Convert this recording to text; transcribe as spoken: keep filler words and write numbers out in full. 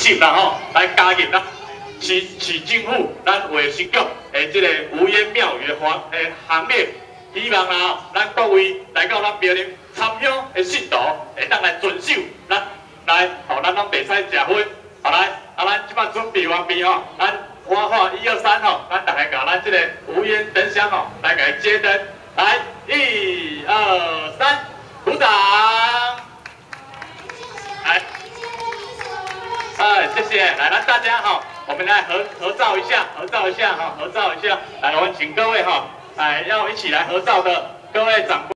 心啦吼，来加入咱市市政府咱卫生局诶即个无烟庙宇的行诶行列，希望啦吼，咱各位来到咱庙里参香的信徒会当来遵守咱来，吼咱拢袂使食薰，好来，啊咱即摆准备完毕吼，咱我喊一二三吼，咱大家甲咱即个无烟灯箱吼来甲伊接灯，来一二三，鼓掌。 来，哎，谢谢，来，来大家哈，我们来合合照一下，合照一下哈，合照一下，来，我们请各位哈，哎，要一起来合照的各位长官。